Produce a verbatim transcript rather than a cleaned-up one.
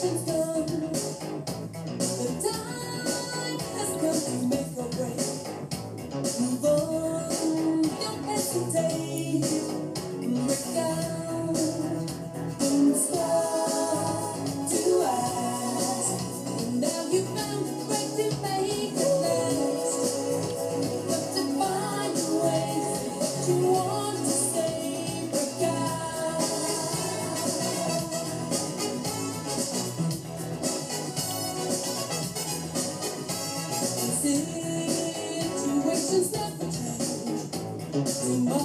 situations come, the time has come to make a break. Move on, don't hesitate, break out, don't stop to ask. And now you found a break to make it last. Got to find a way to what you want to say, break out. Situations never change.